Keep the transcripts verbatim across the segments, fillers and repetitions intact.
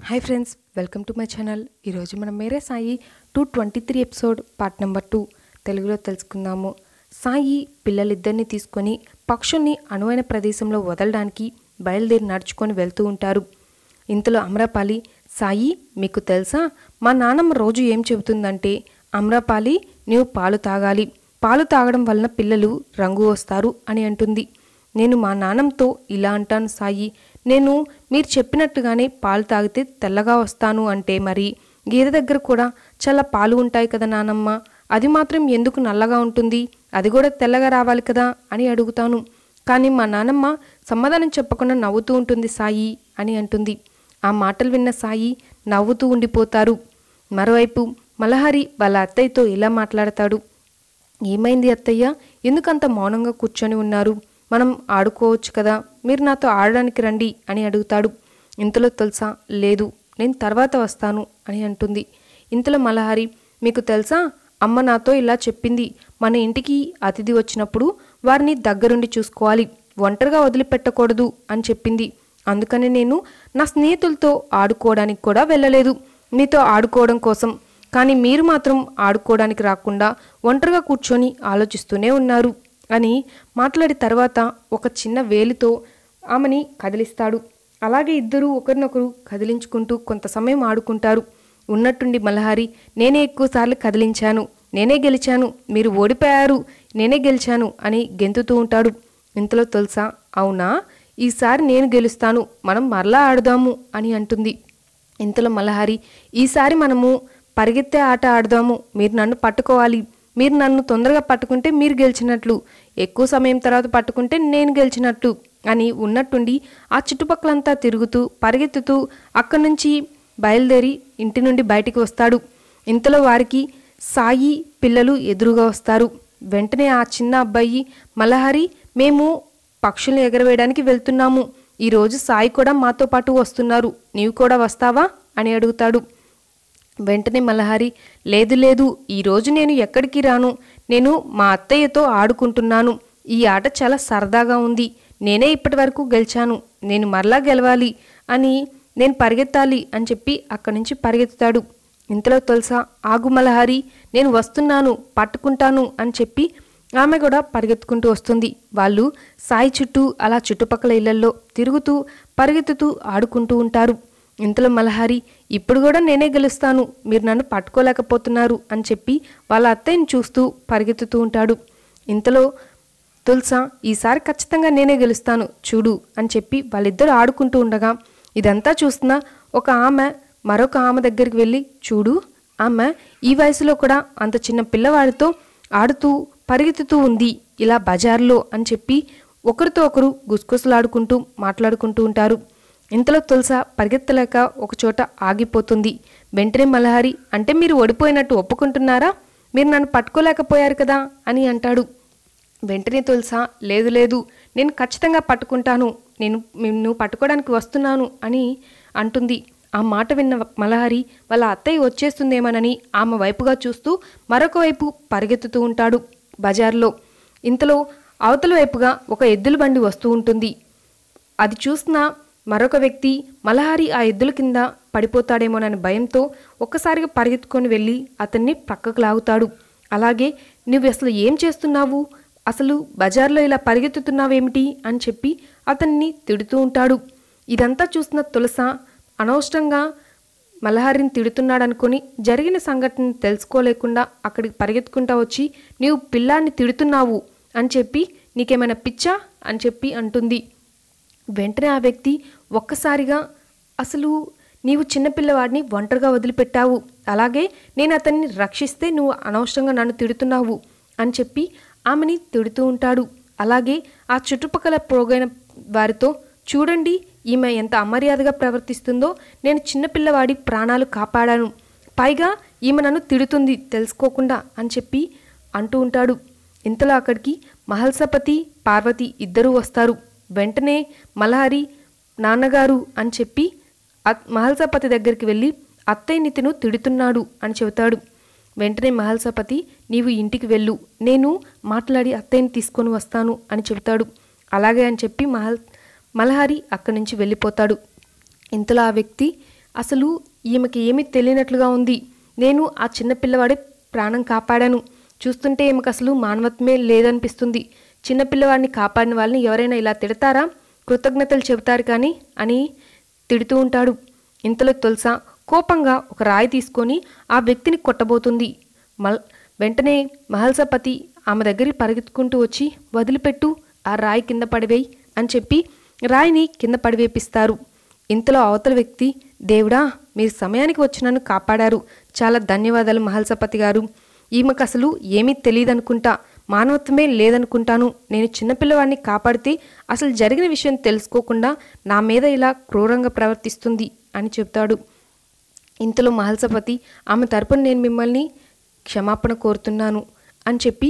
Hi friends, welcome to my channel. ఈరోజు మనం Mere Sai two twenty three episode part number two తెలుగులో తెలుసుకుందాము. సాయి పిల్లలిద్దరిని తీసుకొని పక్షుల్ని అనువైన ప్రదేశంలో వదలడానికి బయలుదేరి నడుచుకొని వెళ్తూ ఉంటారు. ఇంతలో అమ్రపాలి, సాయి మీకు తెలుసా, మా నాన్నమ్మ రోజు ఏం చెబుతుందంటే, అమ్రపాలి నీవు పాలు తాగాలి, పాలు తాగడం వలన పిల్లలు రంగు వస్తారు అని అంటుంది. నేను మా నాన్నమ్మతో ఇలా అంటాను, సాయి నేను మీరు చెప్పినట్టుగానే పాలు తాగితే తెల్లగా వస్తాను అంటే, మరి గేదె దగ్గర కూడా చాలా పాలు ఉంటాయి కదా నానమ్మ, అది మాత్రం ఎందుకు నల్లగా ఉంటుంది, అది కూడా తెల్లగా రావాలి కదా అని అడుగుతాను. కానీ మా నానమ్మ సమాధానం చెప్పకుండా నవ్వుతూ ఉంటుంది సాయి అని అంటుంది. ఆ మాటలు విన్న సాయి నవ్వుతూ ఉండిపోతారు. మరోవైపు మలహరి వాళ్ళ అత్తయ్యతో ఇలా మాట్లాడతాడు. ఏమైంది అత్తయ్య, ఎందుకంత మౌనంగా కూర్చొని ఉన్నారు, మనం ఆడుకోవచ్చు కదా, మీరు నాతో ఆడడానికి రండి అని అడుగుతాడు. ఇంతలో తెలుసా, లేదు నేను తర్వాత వస్తాను అని అంటుంది. ఇంతలో మలహరి, మీకు తెలుసా అమ్మ నాతో ఇలా చెప్పింది, మన ఇంటికి అతిథి వచ్చినప్పుడు వారిని దగ్గరుండి చూసుకోవాలి, ఒంటరిగా వదిలిపెట్టకూడదు అని చెప్పింది. అందుకని నేను నా స్నేహితులతో ఆడుకోవడానికి కూడా వెళ్ళలేదు, మీతో ఆడుకోవడం కోసం. కానీ మీరు మాత్రం ఆడుకోవడానికి రాకుండా ఒంటరిగా కూర్చొని ఆలోచిస్తూనే ఉన్నారు అని మాట్లాడి తర్వాత ఒక చిన్న వేలితో ఆమెని కదిలిస్తాడు. అలాగే ఇద్దరూ ఒకరినొకరు కదిలించుకుంటూ కొంత సమయం ఆడుకుంటారు. ఉన్నట్టుండి మలహరి, నేనే ఎక్కువసార్లు కదిలించాను, నేనే గెలిచాను, మీరు ఓడిపోయారు, నేనే గెలిచాను అని గెంతుతూ ఉంటాడు. ఇంతలో తెలుసా, అవునా ఈసారి నేను గెలుస్తాను, మనం మరలా ఆడుదాము అని అంటుంది. ఇంతలో మలహరి, ఈసారి మనము పరిగెత్తే ఆట ఆడదాము, మీరు నన్ను పట్టుకోవాలి, మీరు నన్ను తొందరగా పట్టుకుంటే మీరు గెలిచినట్లు, ఎక్కువ సమయం తర్వాత పట్టుకుంటే నేను గెలిచినట్లు అని ఉన్నట్టుండి ఆ చుట్టుపక్కలంతా తిరుగుతూ పరిగెత్తుతూ అక్కడి నుంచి బయలుదేరి ఇంటి నుండి బయటికి వస్తాడు. ఇంతలో వారికి సాయి పిల్లలు ఎదురుగా వస్తారు. వెంటనే ఆ చిన్న అబ్బాయి, మలహరి మేము పక్షుల్ని ఎగరవేయడానికి వెళ్తున్నాము, ఈరోజు సాయి కూడా మాతో పాటు వస్తున్నారు, నీవు కూడా వస్తావా అని అడుగుతాడు. వెంటనే మలహరి, లేదు లేదు ఈరోజు నేను ఎక్కడికి రాను, నేను మా అత్తయ్యతో ఆడుకుంటున్నాను, ఈ ఆట చాలా సరదాగా ఉంది, నేనే ఇప్పటి వరకు గెలిచాను, నేను మరలా గెలవాలి అని నేను పరిగెత్తాలి అని చెప్పి అక్కడి నుంచి పరిగెత్తుతాడు. ఇంతలో తెలుసా, ఆగు మలహరి నేను వస్తున్నాను, పట్టుకుంటాను అని చెప్పి ఆమె కూడా పరిగెత్తుకుంటూ వస్తుంది. వాళ్ళు సాయి చుట్టూ అలా చుట్టుపక్కల ఇళ్లల్లో తిరుగుతూ పరిగెత్తుతూ ఆడుకుంటూ ఉంటారు. ఇంతలో మలహరి, ఇప్పుడు కూడా నేనే గెలుస్తాను, మీరు నన్ను పట్టుకోలేకపోతున్నారు అని చెప్పి వాళ్ళ అత్తయ్యని చూస్తూ పరిగెత్తుతూ ఉంటాడు. ఇంతలో తులసా, ఈసారి ఖచ్చితంగా నేనే గెలుస్తాను చూడు అని చెప్పి వాళ్ళిద్దరూ ఆడుకుంటూ ఉండగా ఇదంతా చూస్తున్న ఒక ఆమె మరొక ఆమె దగ్గరికి వెళ్ళి, చూడు ఆమె ఈ వయసులో కూడా అంత చిన్న పిల్లవాడితో ఆడుతూ పరిగెత్తుతూ ఉంది ఇలా బజార్లో అని చెప్పి ఒకరితో ఒకరు గుసగుసలాడుకుంటూ మాట్లాడుకుంటూ ఉంటారు. ఇంతలో తులస పరిగెత్తలేక ఒకచోట ఆగిపోతుంది. వెంటనే మలహరి, అంటే మీరు ఓడిపోయినట్టు ఒప్పుకుంటున్నారా, మీరు నన్ను పట్టుకోలేకపోయారు కదా అని అంటాడు. వెంటనే తులస, లేదు లేదు నేను ఖచ్చితంగా పట్టుకుంటాను, నేను నిన్ను పట్టుకోవడానికి వస్తున్నాను అని అంటుంది. ఆ మాట విన్న మలహరి వాళ్ళ అత్తయ్య వచ్చేస్తుందేమోనని ఆమె వైపుగా చూస్తూ మరొక వైపు పరిగెత్తుతూ ఉంటాడు బజార్లో. ఇంతలో అవతల వైపుగా ఒక ఎద్దుల బండి వస్తూ ఉంటుంది. అది చూసిన మరొక వ్యక్తి మలహరి ఆ ఎద్దుల కింద పడిపోతాడేమోనని భయంతో ఒక్కసారిగా పరిగెత్తుకొని వెళ్ళి అతన్ని ప్రక్కకు లాగుతాడు. అలాగే నువ్వు అసలు ఏం చేస్తున్నావు, అసలు బజార్లో ఇలా పరిగెత్తుతున్నావేమిటి అని చెప్పి అతన్ని తిడుతూ ఉంటాడు. ఇదంతా చూసిన తులస అనవసరంగా మలహరిని తిడుతున్నాడనుకొని జరిగిన సంఘటనను తెలుసుకోలేకుండా అక్కడికి పరిగెత్తుకుంటా వచ్చి, నీవు పిల్లాన్ని తిడుతున్నావు అని చెప్పి నీకేమైనా పిచ్చా అని చెప్పి అంటుంది. వెంటనే ఆ వ్యక్తి ఒక్కసారిగా, అసలు నీవు చిన్నపిల్లవాడిని ఒంటరిగా వదిలిపెట్టావు, అలాగే నేను అతన్ని రక్షిస్తే నువ్వు అనవసరంగా నన్ను తిడుతున్నావు అని చెప్పి ఆమెని తిడుతూ ఉంటాడు. అలాగే ఆ చుట్టుపక్కల పోగైన వారితో, చూడండి ఈమె ఎంత అమర్యాదగా ప్రవర్తిస్తుందో, నేను చిన్నపిల్లవాడి ప్రాణాలు కాపాడాను, పైగా ఈమె నన్ను తిడుతుంది తెలుసుకోకుండా అని చెప్పి అంటూ ఉంటాడు. ఇంతలో అక్కడికి మహల్సపతి పార్వతి ఇద్దరూ వస్తారు. వెంటనే మలహరి, నాన్నగారు అని చెప్పి మహల్సపతి దగ్గరికి వెళ్ళి అత్తయ్యని తిను తిడుతున్నాడు అని చెబుతాడు. వెంటనే మహల్సపతి, నీవు ఇంటికి వెళ్ళు, నేను మాట్లాడి అత్తయ్యని తీసుకొని వస్తాను అని చెబుతాడు. అలాగే అని చెప్పి మహల్ మలహరి అక్కడి నుంచి వెళ్ళిపోతాడు. ఇంతలో ఆ వ్యక్తి, అసలు ఈమెకి ఏమీ తెలియనట్లుగా ఉంది. నేను ఆ చిన్న పిల్లవాడి ప్రాణం కాపాడాను. చూస్తుంటే ఈమెకు అసలు మానవత్వమే లేదనిపిస్తుంది. చిన్నపిల్లవాడిని కాపాడిన వాళ్ళని ఎవరైనా ఇలా తిడతారా? కృతజ్ఞతలు చెబుతారు కానీ అని తిడుతూ ఉంటాడు. ఇంతలో తులస కోపంగా ఒక రాయి తీసుకొని ఆ వ్యక్తిని కొట్టబోతుంది. మల్ వెంటనే మహల్సపతి ఆమె దగ్గరికి పరిగెత్తుకుంటూ వచ్చి, వదిలిపెట్టు, ఆ రాయి కింద పడివేయి అని చెప్పి రాయిని కింద పడివేపిస్తారు. ఇంతలో అవతల వ్యక్తి, దేవుడా, మీరు సమయానికి వచ్చి నన్ను కాపాడారు, చాలా ధన్యవాదాలు మహల్సపతి గారు. ఈమెకు అసలు ఏమీ తెలియదనుకుంటా, మానవత్వమే లేదనుకుంటాను. నేను చిన్నపిల్లవాడిని కాపాడితే అసలు జరిగిన విషయం తెలుసుకోకుండా నా మీద ఇలా క్రూరంగా ప్రవర్తిస్తుంది అని చెప్తాడు. ఇంతలో మహల్సపతి ఆమె తరపున నేను మిమ్మల్ని క్షమాపణ కోరుతున్నాను అని చెప్పి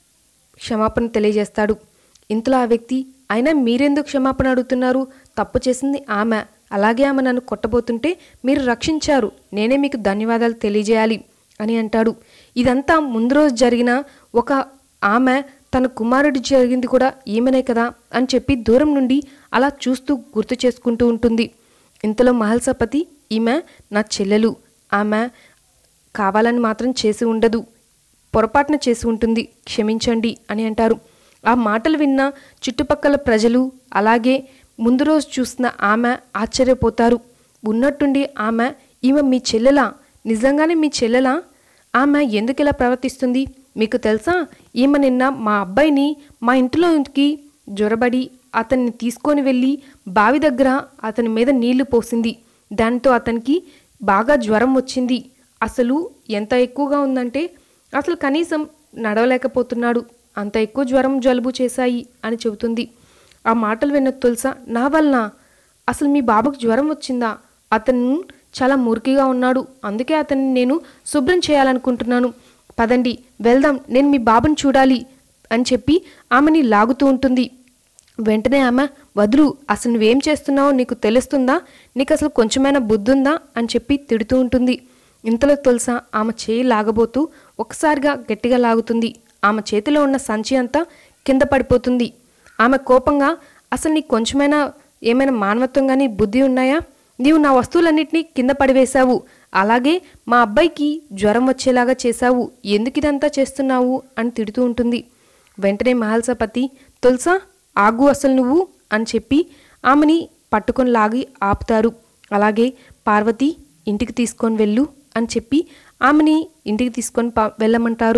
క్షమాపణ తెలియజేస్తాడు. ఇంతలో ఆ వ్యక్తి, అయినా మీరెందుకు క్షమాపణ అడుగుతున్నారు? తప్పు చేసింది ఆమె, అలాగే ఆమె నన్ను కొట్టబోతుంటే మీరు రక్షించారు, నేనే మీకు ధన్యవాదాలు తెలియజేయాలి అని అంటాడు. ఇదంతా ముందు రోజు జరిగిన ఒక ఆమె తన కుమారుడి జరిగింది కూడా ఈమెనే కదా అని చెప్పి దూరం నుండి అలా చూస్తూ గుర్తు చేసుకుంటూ ఉంటుంది. ఇంతలో మహల్సపతి, ఈమె నా చెల్లెలు, ఆమె కావాలని మాత్రం చేసి ఉండదు, పొరపాటున చేసి ఉంటుంది, క్షమించండి అని అంటారు. ఆ మాటలు విన్న చుట్టుపక్కల ప్రజలు అలాగే ముందు రోజు చూసిన ఆమె ఆశ్చర్యపోతారు. ఉన్నట్టుండి ఆమె, ఈమె మీ చెల్లెలా? నిజంగానే మీ చెల్లెలా? ఆమె ఎందుకు ఇలా ప్రవర్తిస్తుంది? మీకు తెలుసా, ఈమె నిన్న మా అబ్బాయిని మా ఇంటిలోకి జ్వరబడి అతన్ని తీసుకొని వెళ్ళి బావి దగ్గర అతని మీద నీళ్లు పోసింది. దాంతో అతనికి బాగా జ్వరం వచ్చింది. అసలు ఎంత ఎక్కువగా ఉందంటే అసలు కనీసం నడవలేకపోతున్నాడు, అంత ఎక్కువ జ్వరం జలుబు చేశాయి అని చెబుతుంది. ఆ మాటలు విన్న తులస, నా వలన అసలు మీ బాబుకు జ్వరం వచ్చిందా? అతను చాలా మురికిగా ఉన్నాడు, అందుకే అతన్ని నేను శుభ్రం చేయాలనుకుంటున్నాను, పదండి వెళ్దాం, నేను మీ బాబుని చూడాలి అని చెప్పి ఆమెని లాగుతూ ఉంటుంది. వెంటనే ఆమె, వదులు, అసలు నువ్వేం చేస్తున్నావో నీకు తెలుస్తుందా? నీకు అసలు కొంచెమైనా బుద్ధుందా అని చెప్పి తిడుతూ ఉంటుంది. ఇంతలో తులస ఆమె చేయి లాగబోతూ ఒకసారిగా గట్టిగా లాగుతుంది. ఆమె చేతిలో ఉన్న సంచి అంతా కింద పడిపోతుంది. ఆమె కోపంగా, అసలు నీకు కొంచెమైనా ఏమైనా మానవత్వం కానీ బుద్ధి ఉన్నాయా? నీవు నా వస్తువులన్నింటినీ కింద పడివేశావు, అలాగే మా అబ్బాయికి జ్వరం వచ్చేలాగా చేశావు, ఎందుకు ఇదంతా చేస్తున్నావు అని తిడుతూ ఉంటుంది. వెంటనే మహల్సపతి, తులస ఆగు అసలు నువ్వు అని చెప్పి ఆమెని పట్టుకొని లాగి ఆపుతారు. అలాగే పార్వతి, ఇంటికి తీసుకొని వెళ్ళు అని చెప్పి ఆమెని ఇంటికి తీసుకొని వెళ్ళమంటారు.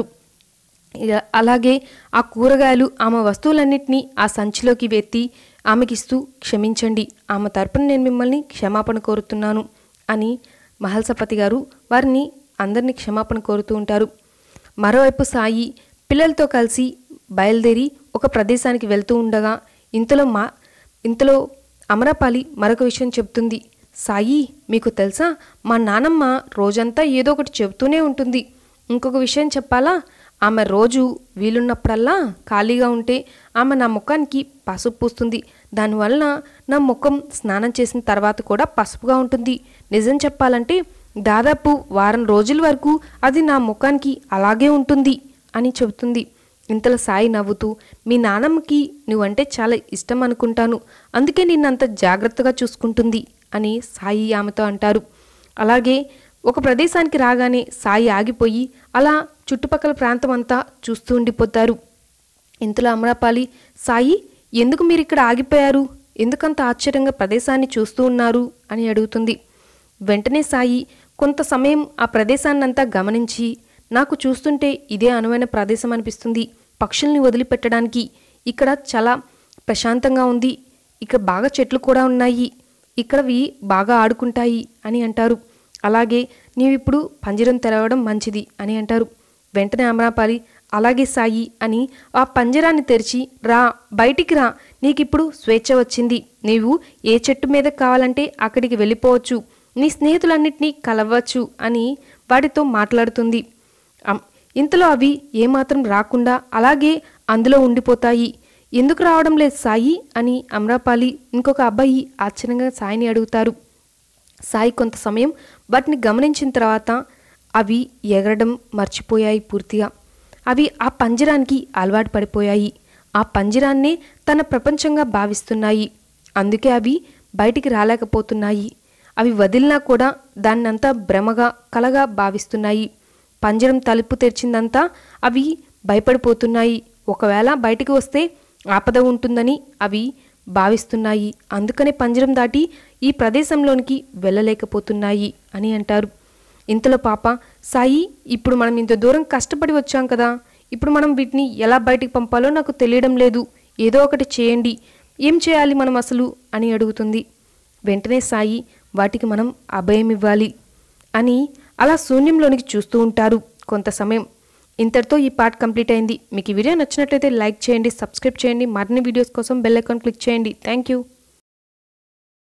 అలాగే ఆ కూరగాయలు ఆమె వస్తువులన్నింటినీ ఆ సంచిలోకి వెత్తి ఆమెకిస్తూ, క్షమించండి, ఆమె తరపున నేను మిమ్మల్ని క్షమాపణ కోరుతున్నాను అని మహల్సపతి గారు వారిని అందరినీ క్షమాపణ కోరుతూ ఉంటారు. మరోవైపు సాయి పిల్లలతో కలిసి బయలుదేరి ఒక ప్రదేశానికి వెళ్తూ ఉండగా ఇంతలో మా ఇంతలో అమరపాలి మరొక విషయం చెప్తుంది. సాయి, మీకు తెలుసా, మా నానమ్మ రోజంతా ఏదో ఒకటి చెబుతూనే ఉంటుంది. ఇంకొక విషయం చెప్పాలా, ఆమె రోజు వీలున్నప్పుడల్లా ఖాళీగా ఉంటే ఆమె నా ముఖానికి పసుపు పూస్తుంది. దానివల్ల నా ముఖం స్నానం చేసిన తర్వాత కూడా పసుపుగా ఉంటుంది. నిజం చెప్పాలంటే దాదాపు వారం రోజుల వరకు అది నా ముఖానికి అలాగే ఉంటుంది అని చెబుతుంది. ఇంతలో సాయి నవ్వుతూ, మీ నానమ్మకి నువ్వంటే చాలా ఇష్టం అనుకుంటాను, అందుకే నిన్నంత జాగ్రత్తగా చూసుకుంటుంది అని సాయి ఆమెతో అంటారు. అలాగే ఒక ప్రదేశానికి రాగానే సాయి ఆగిపోయి అలా చుట్టుపక్కల ప్రాంతం అంతా చూస్తూ ఉండిపోతారు. ఇంతలో అమరపాలి, సాయి, ఎందుకు మీరు ఇక్కడ ఆగిపోయారు? ఎందుకంత ఆశ్చర్యంగా ప్రదేశాన్ని చూస్తూ ఉన్నారు అని అడుగుతుంది. వెంటనే సాయి కొంత సమయం ఆ ప్రదేశాన్నంతా గమనించి, నాకు చూస్తుంటే ఇదే అనువైన ప్రదేశం అనిపిస్తుంది, పక్షుల్ని వదిలిపెట్టడానికి. ఇక్కడ చాలా ప్రశాంతంగా ఉంది, ఇక్కడ బాగా చెట్లు కూడా ఉన్నాయి, ఇక్కడవి బాగా ఆడుకుంటాయి అని అంటారు. అలాగే నీవిప్పుడు పంజరం తెరవడం మంచిది అని అంటారు. వెంటనే అమరాపాలి, అలాగే సాయి అని ఆ పంజరాన్ని తెరిచి, రా, బయటికి రా, నీకిప్పుడు స్వేచ్ఛ వచ్చింది, నీవు ఏ చెట్టు మీద కావాలంటే అక్కడికి వెళ్ళిపోవచ్చు, నీ స్నేహితులన్నింటినీ కలవచ్చు అని వాటితో మాట్లాడుతుంది. ఇంతలో అవి ఏమాత్రం రాకుండా అలాగే అందులో ఉండిపోతాయి. ఎందుకు రావడం లేదు సాయి అని అమరాపాలి ఇంకొక అబ్బాయి ఆశ్చర్యంగా సాయిని అడుగుతారు. సాయి కొంత సమయం వాటిని గమనించిన తర్వాత అవి ఎగరడం మర్చిపోయాయి పూర్తిగా. అవి ఆ పంజరానికి అలవాటు పడిపోయాయి, ఆ పంజరాన్నే తన ప్రపంచంగా భావిస్తున్నాయి. అందుకే అవి బయటికి రాలేకపోతున్నాయి. అవి వదిలినా కూడా దాన్నంతా భ్రమగా కలగా భావిస్తున్నాయి. పంజరం తలుపు తెరిచిందంతా అవి భయపడిపోతున్నాయి. ఒకవేళ బయటికి వస్తే ఆపద ఉంటుందని అవి భావిస్తున్నాయి. అందుకనే పంజరం దాటి ఈ ప్రదేశంలోనికి వెళ్ళలేకపోతున్నాయి అని అంటారు. ఇంతలో పాప, సాయి, ఇప్పుడు మనం ఇంత దూరం కష్టపడి వచ్చాం కదా, ఇప్పుడు మనం వీటిని ఎలా బయటికి పంపాలో నాకు తెలియడం లేదు, ఏదో ఒకటి చేయండి, ఏం చేయాలి మనం అసలు అని అడుగుతుంది. వెంటనే సాయి, వాటికి మనం అభయం ఇవ్వాలి అని అలా శూన్యంలోనికి చూస్తూ ఉంటారు కొంత సమయం. ఇంతటితో ఈ పార్ట్ కంప్లీట్ అయింది. మీకు ఈ వీడియో నచ్చినట్లయితే లైక్ చేయండి, సబ్స్క్రైబ్ చేయండి. మరిన్ని వీడియోస్ కోసం బెల్ ఐకాన్ క్లిక్ చేయండి. Thank you.